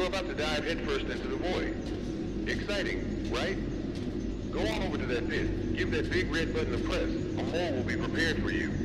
about to dive headfirst into the void. Exciting, right? Go on over to that pit. Give that big red button a press. A mole will be prepared for you.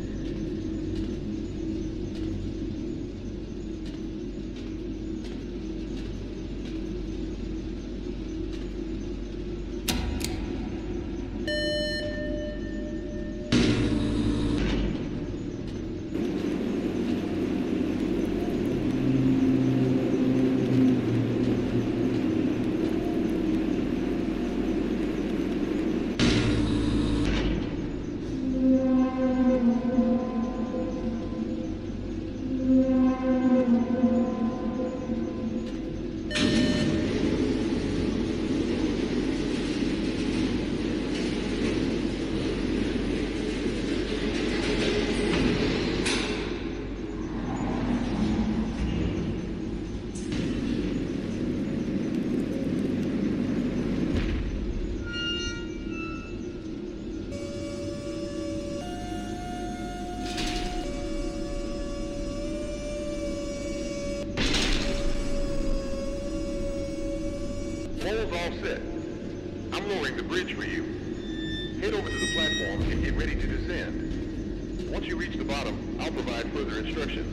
Mole's all set. I'm lowering the bridge for you. Head over to the platform and get ready to descend. Once you reach the bottom, I'll provide further instructions.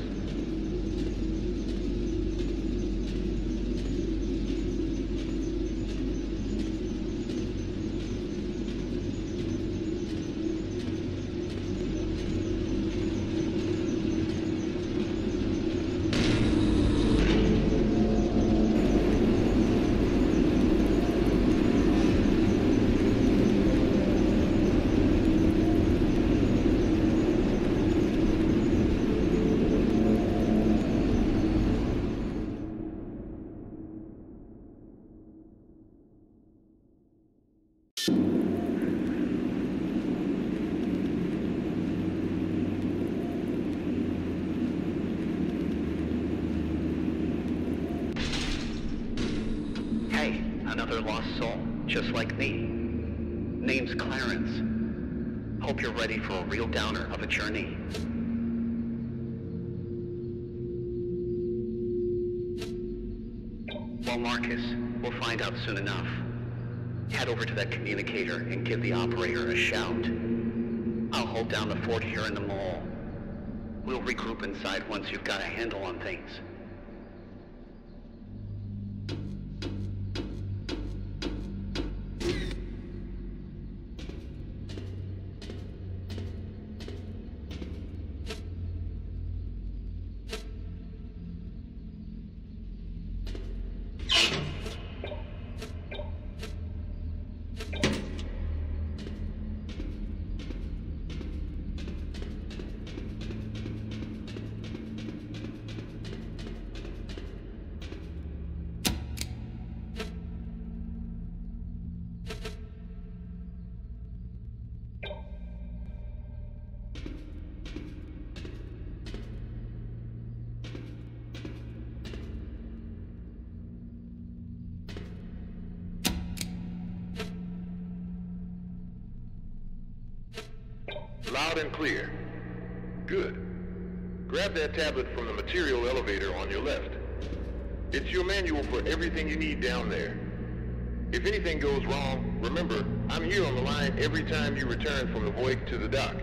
Another lost soul, just like me. Name's Clarence. Hope you're ready for a real downer of a journey. Well, Marcus, we'll find out soon enough. Head over to that communicator and give the operator a shout. I'll hold down the fort here in the mall. We'll regroup inside once you've got a handle on things. Loud and clear. Good. Grab that tablet from the material elevator on your left. It's your manual for everything you need down there. If anything goes wrong, remember, I'm here on the line every time you return from the void to the dock.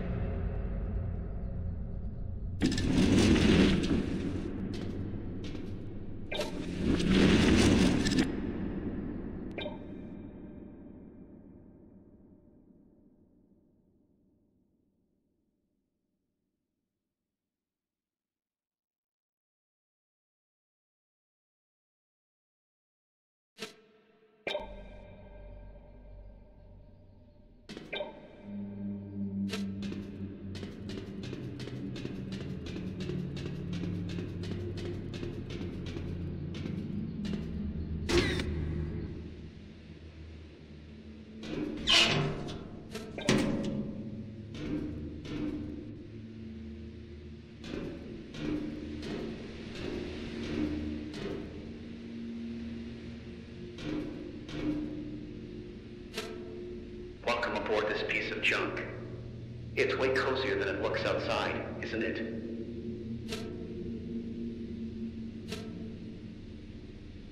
Welcome aboard this piece of junk. It's way cozier than it looks outside, isn't it?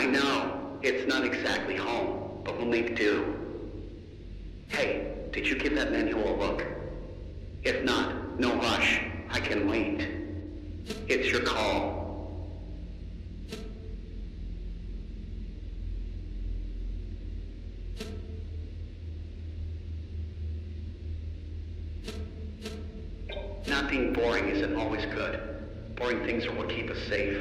I know, it's not exactly home, but we'll make do. Hey, did you give that manual a look? If not, no rush. I can wait. It's your call. Not being boring isn't always good. Boring things are what keep us safe.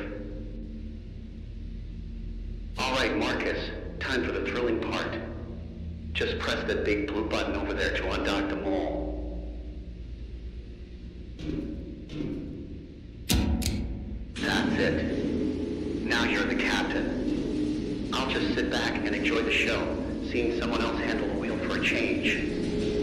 All right, Marcus, time for the thrilling part. Just press that big blue button over there to undock the mole. That's it. Now you're the captain. I'll just sit back and enjoy the show, seeing someone else handle the wheel for a change.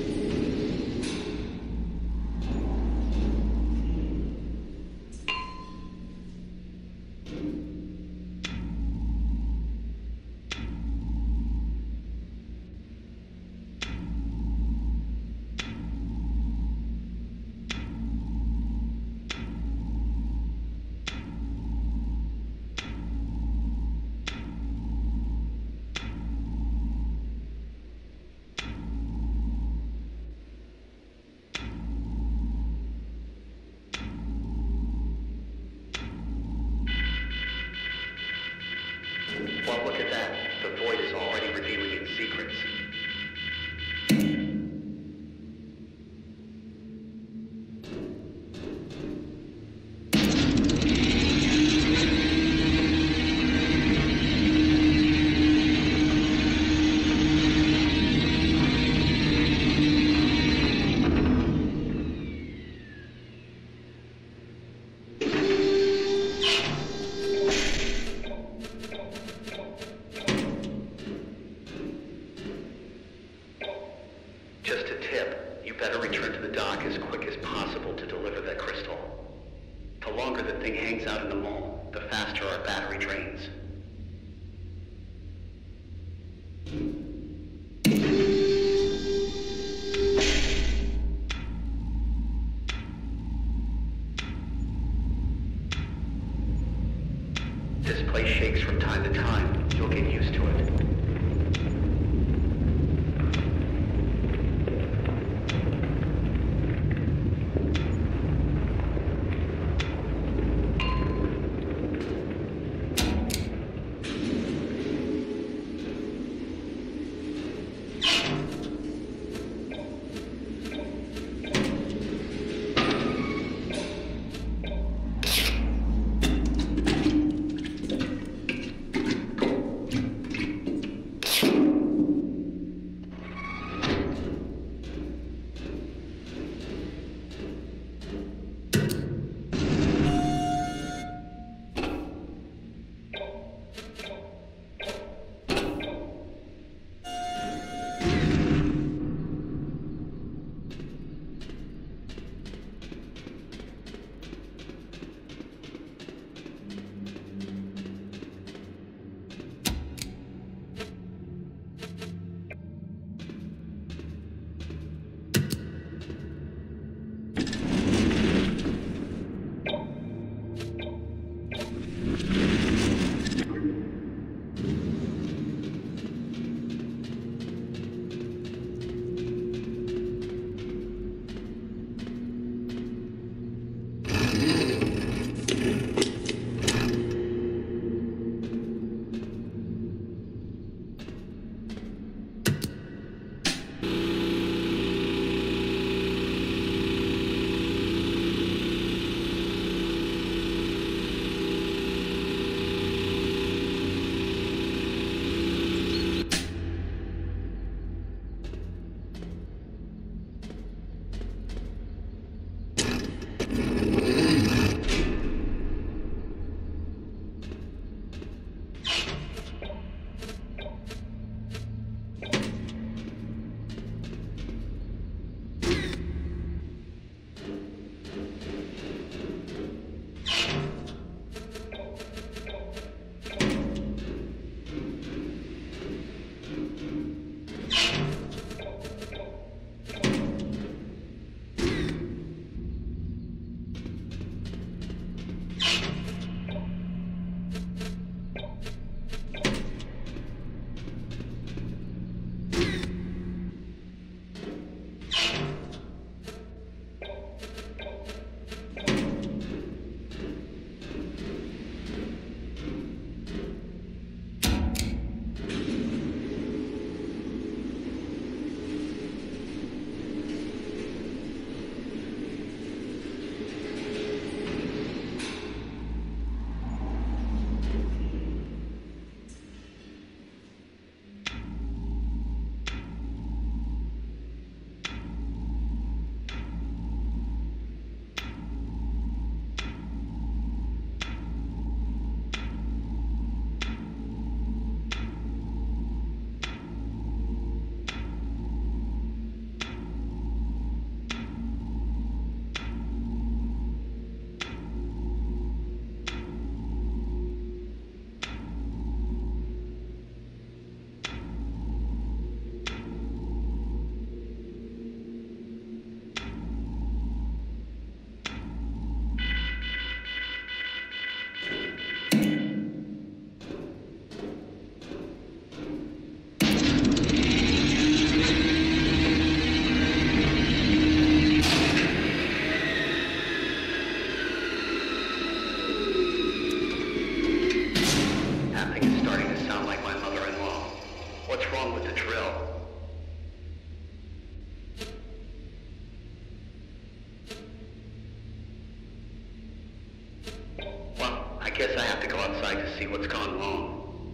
Well, look at that. The void is already revealing its secrets. Just a tip, you better return to the dock as quick as possible to deliver that crystal. The longer the thing hangs out in the mole, the faster our battery drains. This place shakes from time to time. You'll get used to it. to see what's gone wrong.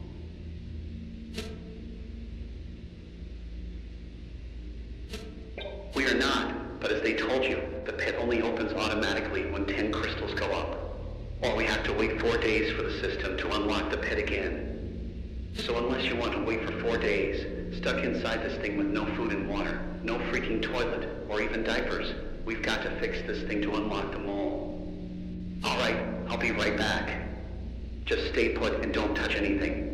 We are not, but as they told you, the pit only opens automatically when 10 crystals go up. Or we have to wait 4 days for the system to unlock the pit again. So unless you want to wait for 4 days, stuck inside this thing with no food and water, no freaking toilet, or even diapers, we've got to fix this thing to unlock the mole. Alright, I'll be right back. Just stay put and don't touch anything.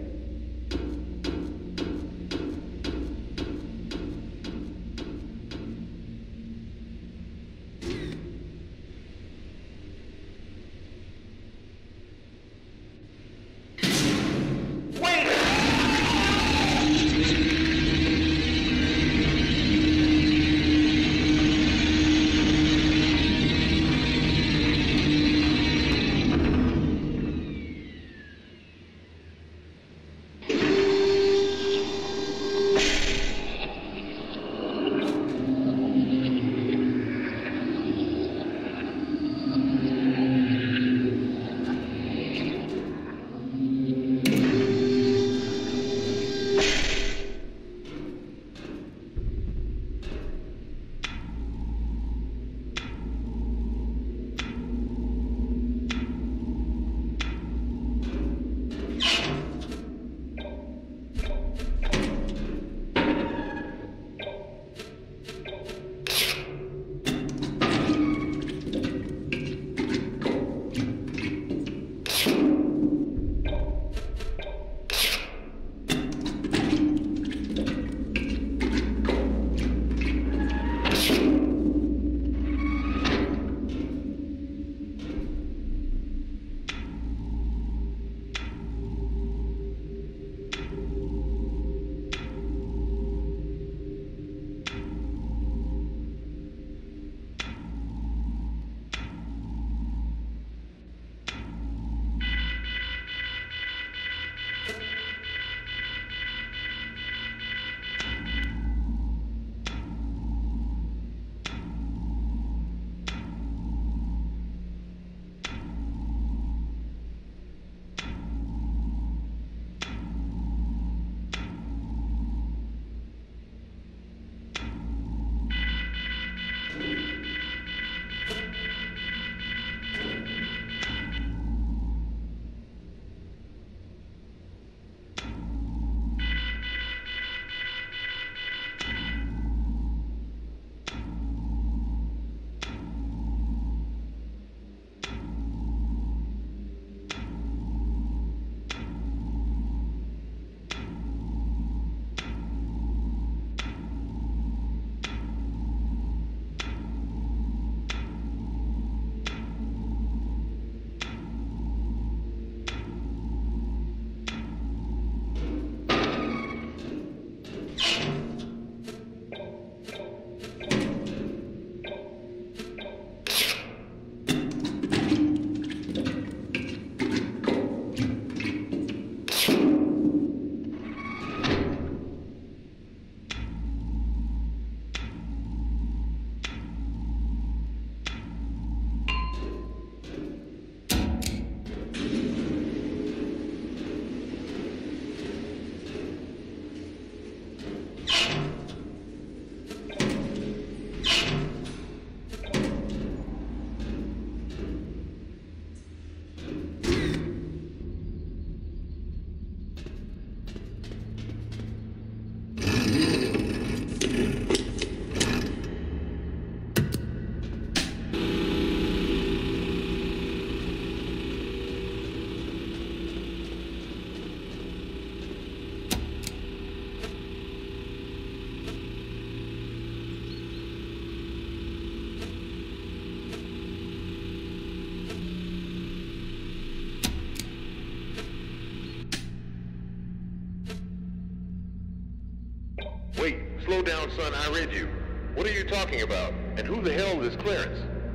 Wait, slow down, son, I read you. What are you talking about? And who the hell is Clarence?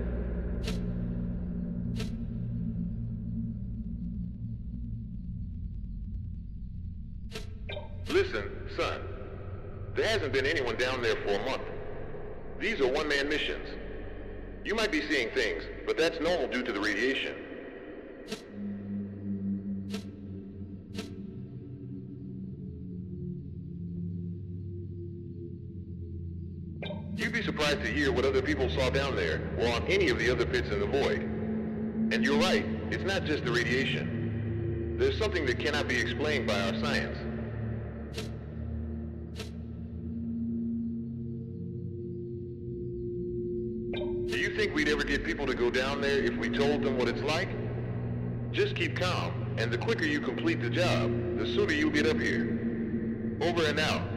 Listen, son. There hasn't been anyone down there for a month. These are one-man missions. You might be seeing things, but that's normal due to the radiation. You'd be surprised to hear what other people saw down there, or on any of the other pits in the void. And you're right, it's not just the radiation. There's something that cannot be explained by our science. Do you think we'd ever get people to go down there if we told them what it's like? Just keep calm, and the quicker you complete the job, the sooner you'll get up here. Over and out.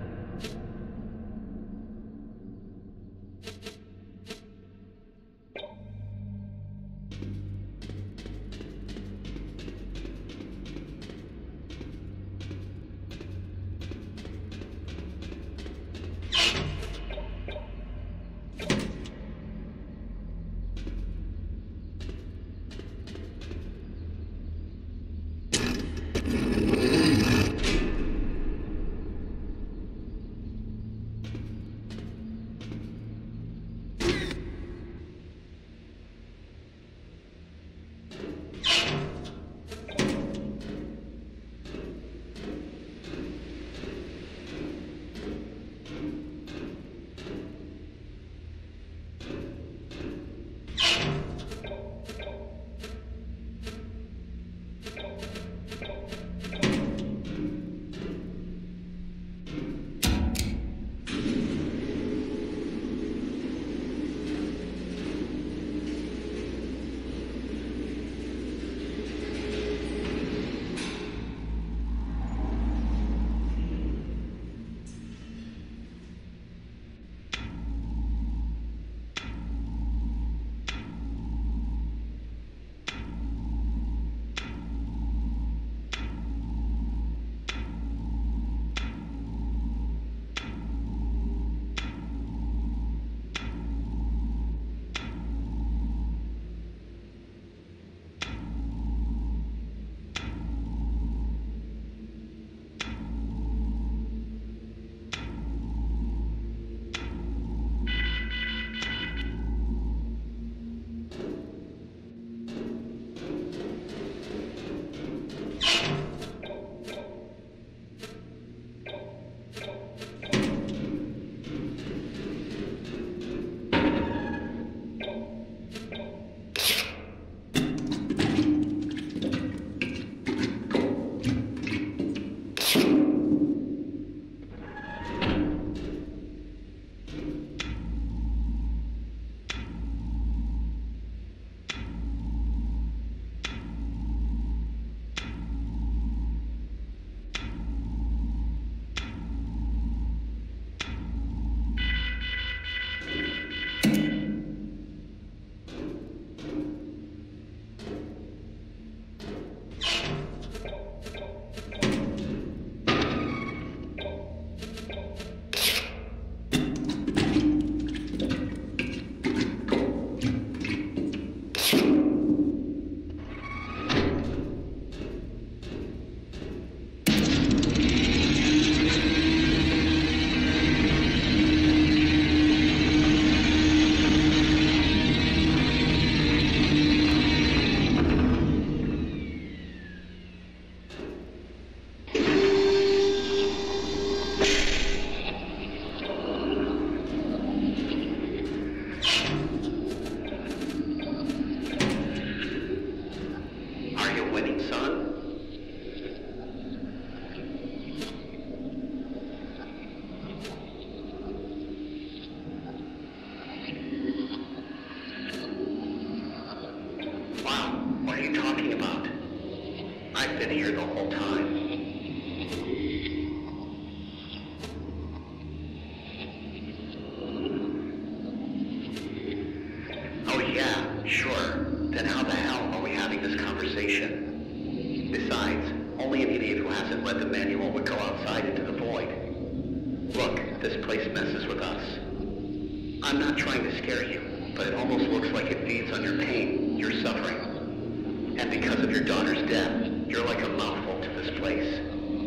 been here the whole time. Oh yeah, sure. Then how the hell are we having this conversation? Besides, only an idiot who hasn't read the manual would go outside into the void. Look, this place messes with us. I'm not trying to scare you, but it almost looks like it feeds on your pain, your suffering. And because of your daughter's death, you're like a mouthful to this place.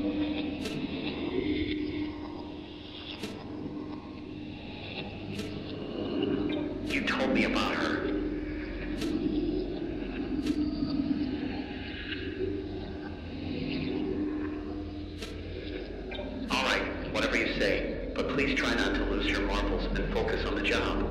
You told me about her. All right, whatever you say, but please try not to lose your marbles and focus on the job.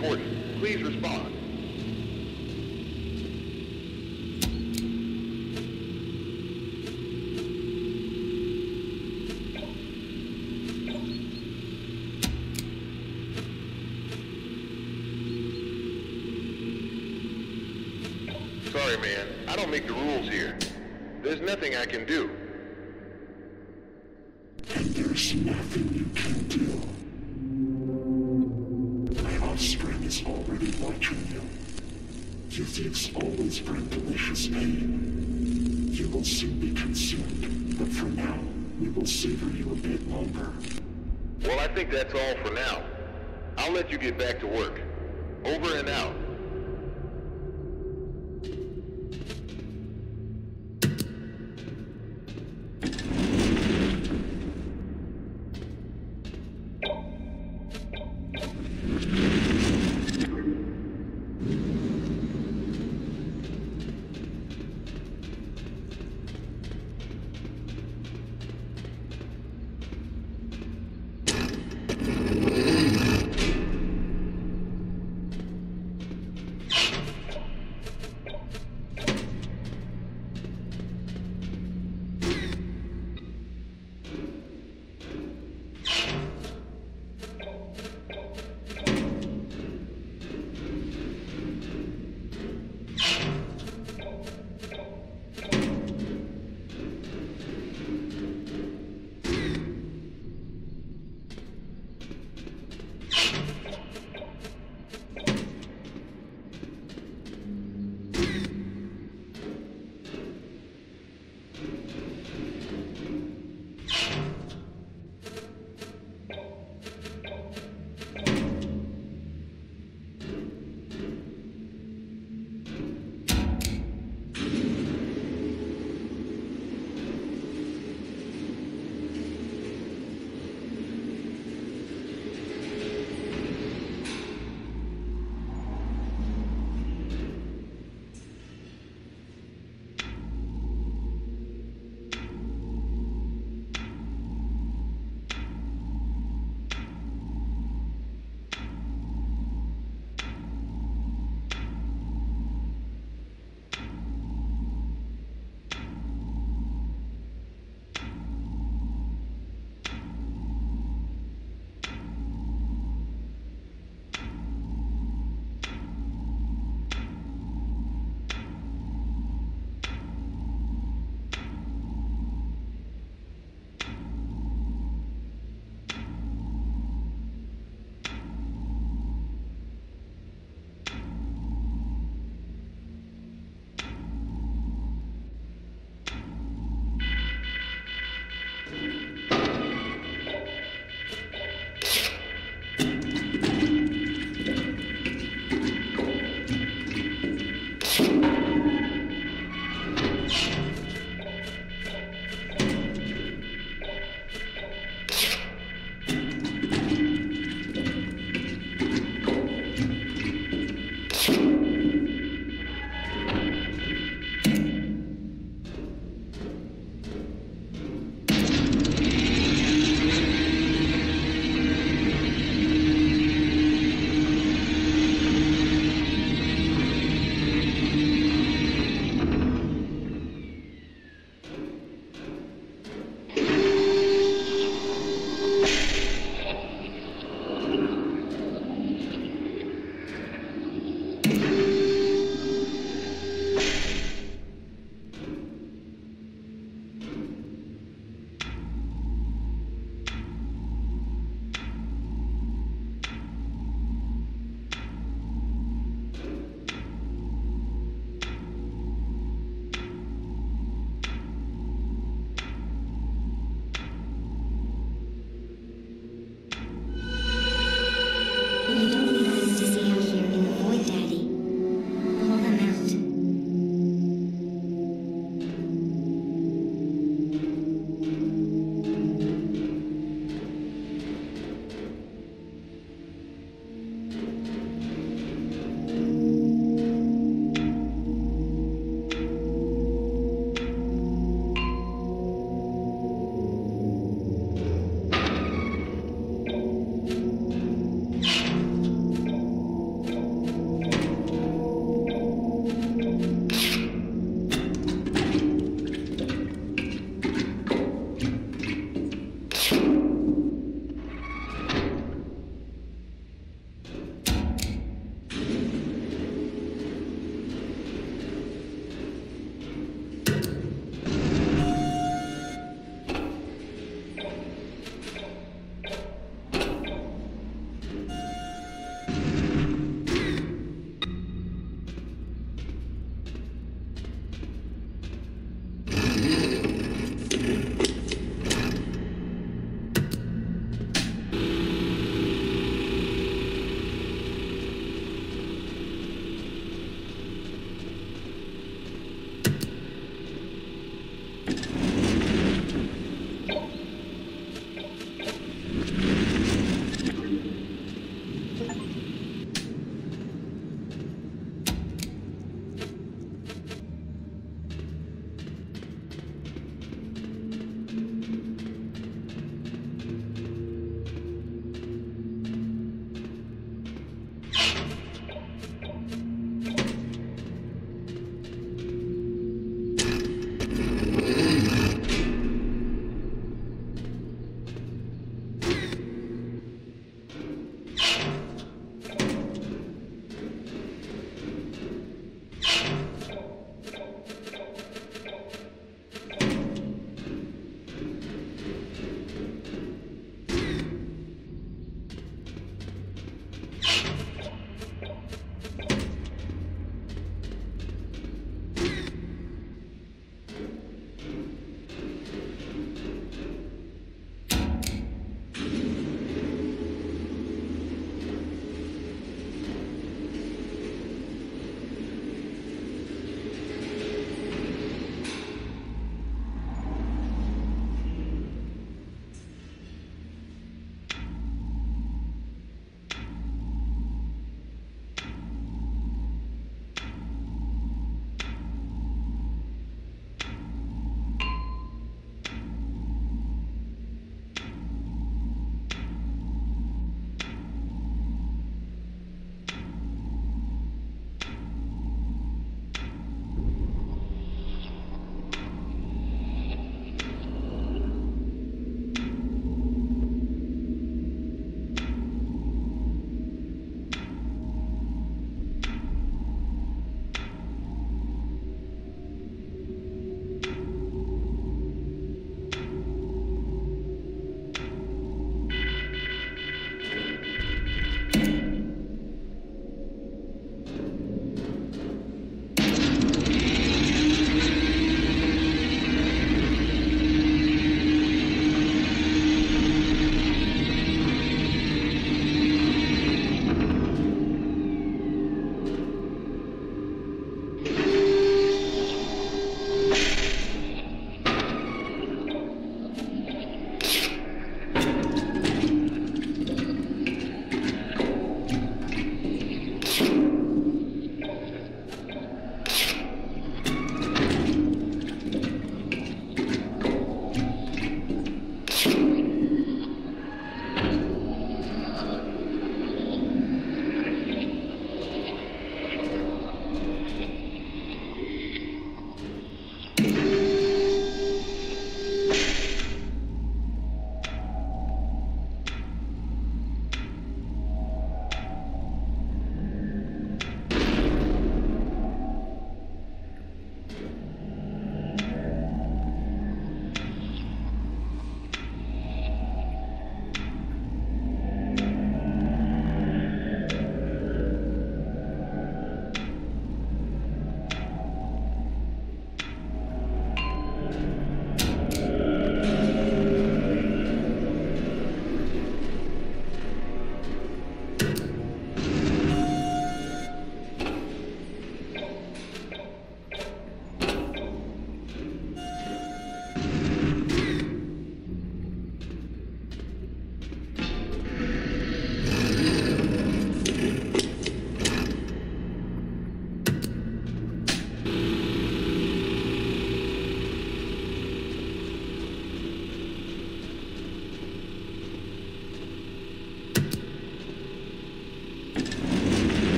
important. Please respond. Sorry, man. I don't make the rules here. There's nothing I can do. And there's nothing you can do. My offspring is already watching you. You thieves always bring delicious pain. You will soon be consumed, but for now, we will savor you a bit longer. Well, I think that's all for now. I'll let you get back to work. Over and out.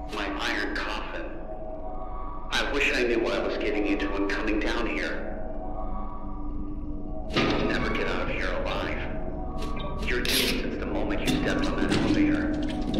My iron coffin. I wish I knew what I was getting into when coming down here. You'll never get out of here alive. You're doomed since the moment you stepped on that elevator.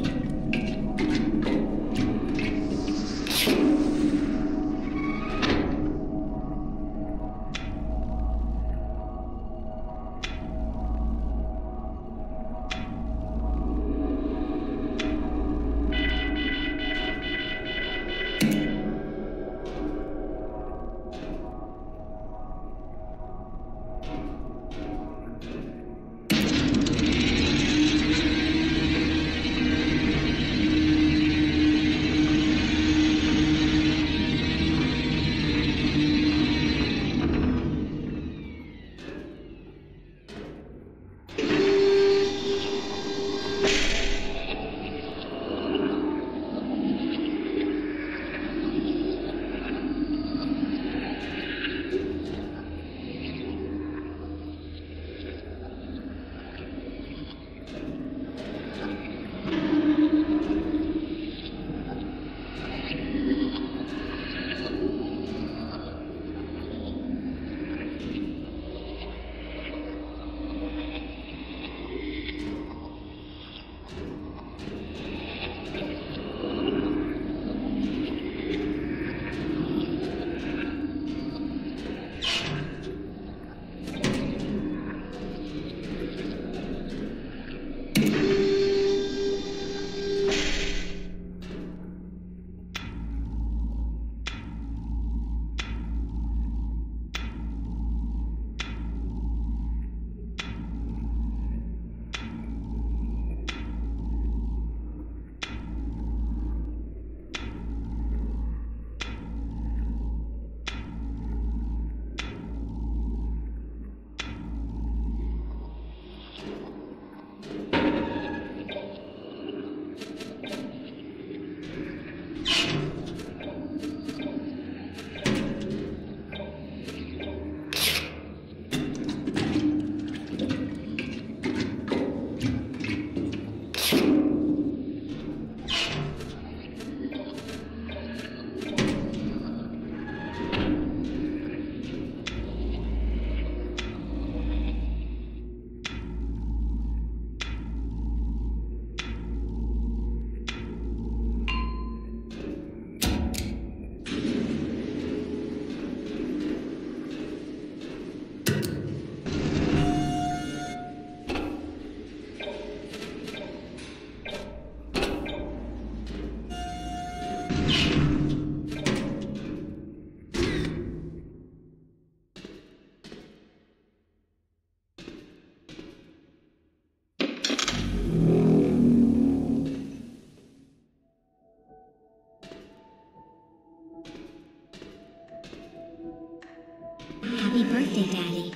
Happy birthday, Daddy.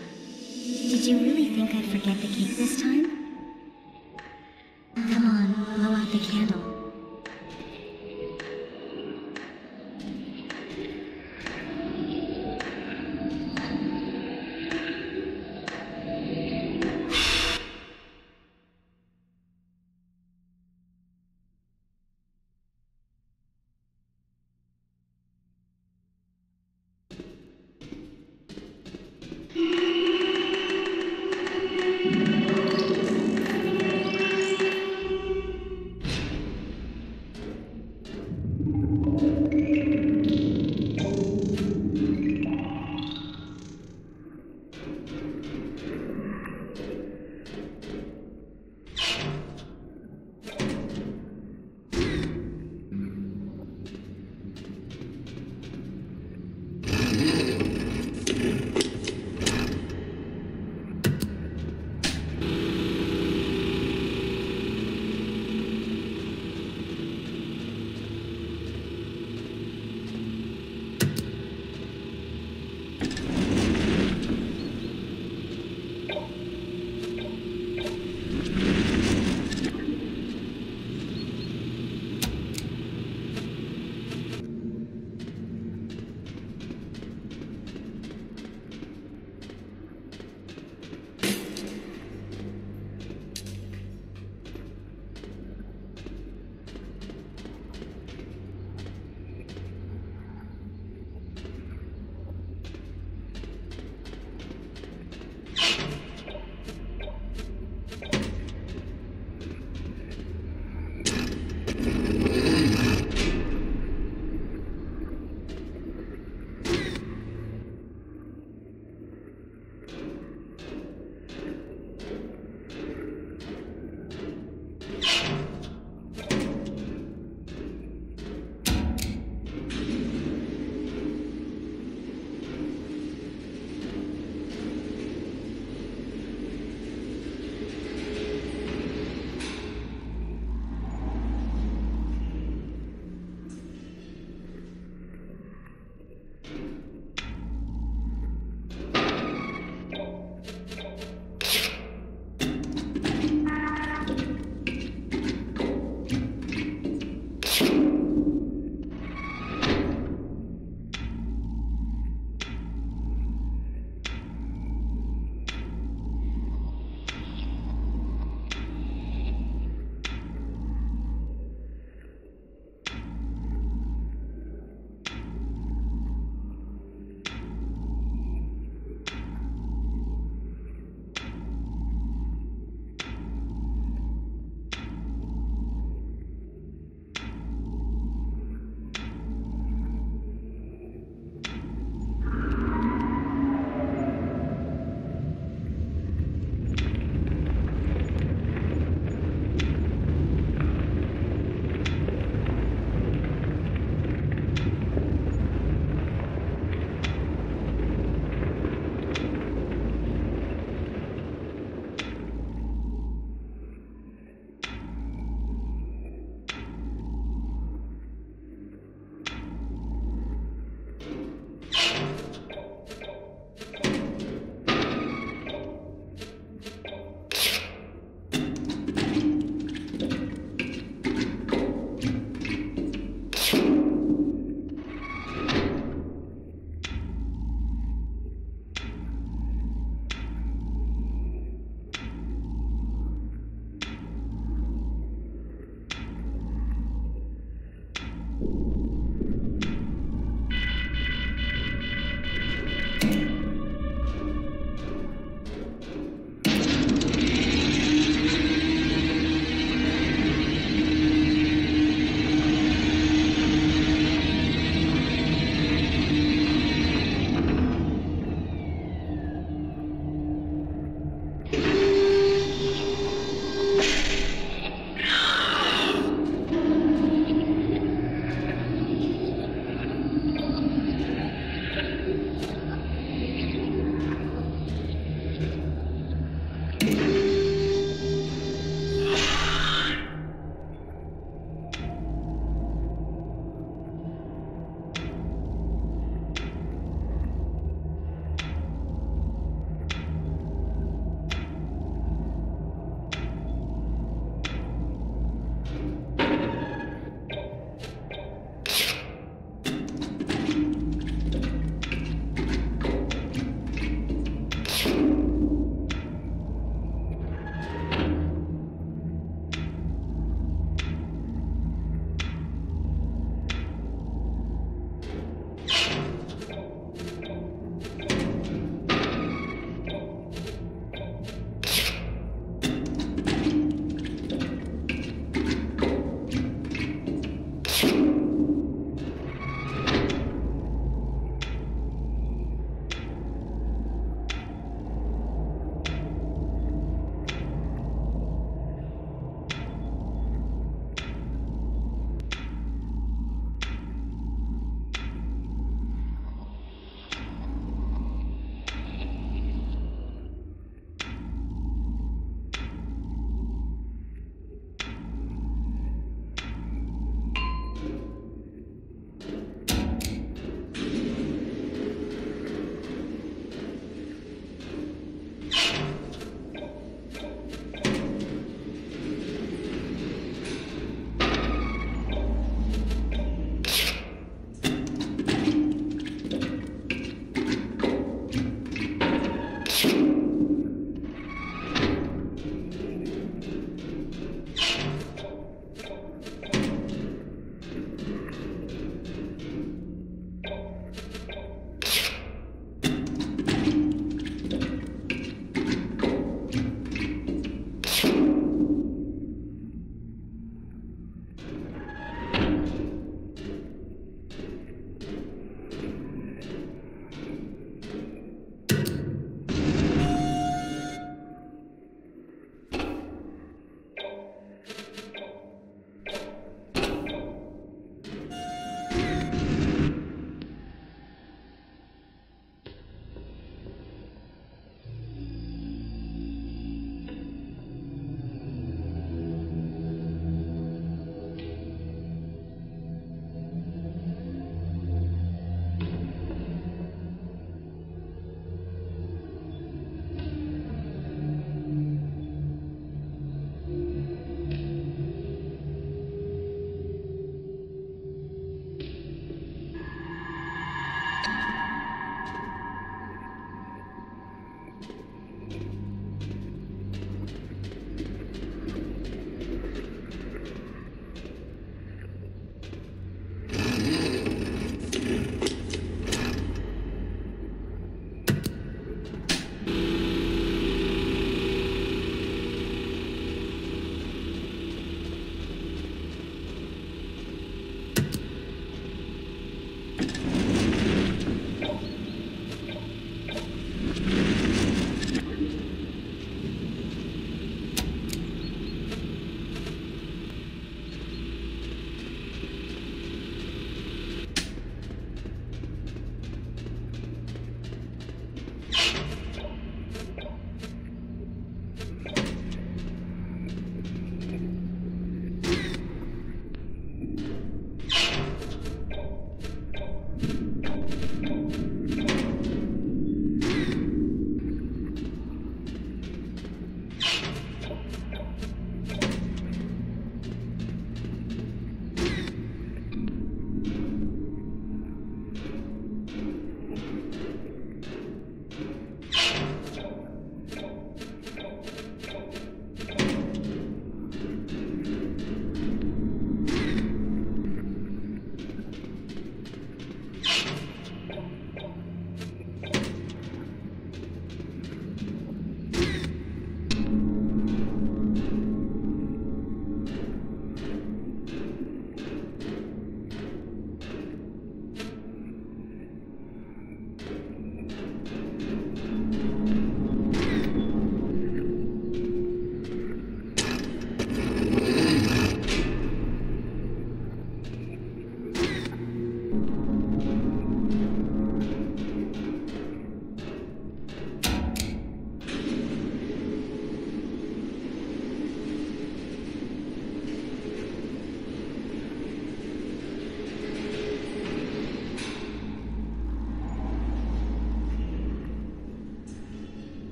Did you really think I'd forget the cake this time? Come on, blow out the candle.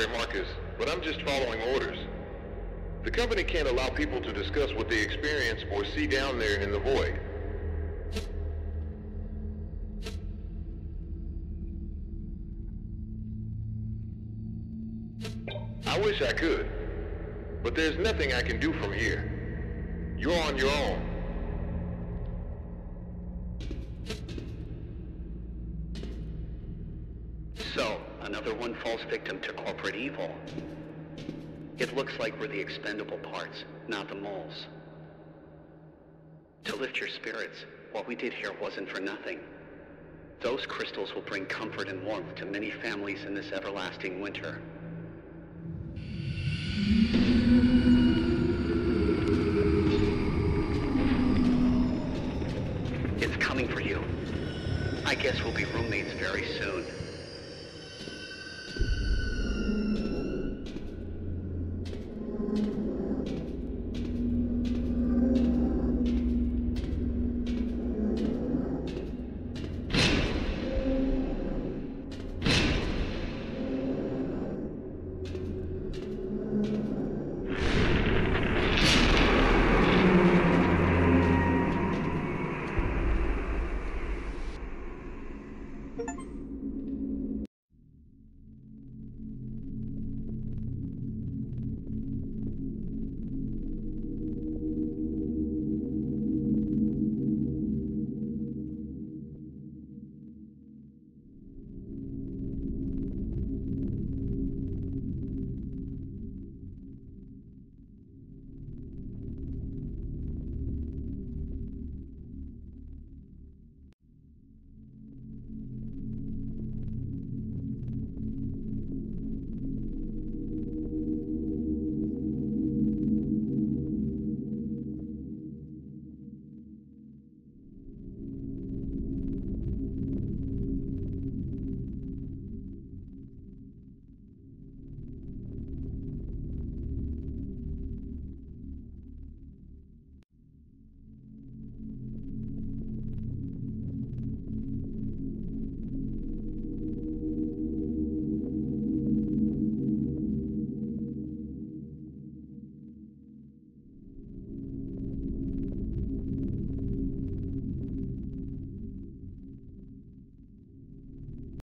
sorry, Marcus, but I'm just following orders. The company can't allow people to discuss what they experience or see down there in the void. I wish I could, but there's nothing I can do from here. You're on your own. So, another one falls victim to corporate evil. It looks like we're the expendable parts, not the moles. To lift your spirits, what we did here wasn't for nothing. Those crystals will bring comfort and warmth to many families in this everlasting winter. It's coming for you. I guess we'll be roommates very soon.